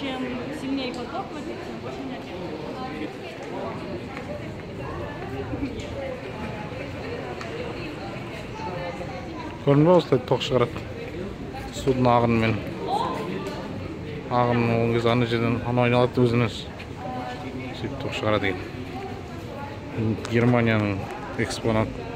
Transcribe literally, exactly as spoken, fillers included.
чем сильнее поток, тем больше энергии. Көрінбе осылай тоқ шығарады. Судың ағынымен. Ағын ол кез ана жерден ана айналады өзінен. Сөйтіп тоқ шығарады екен. Германияның экспонаты.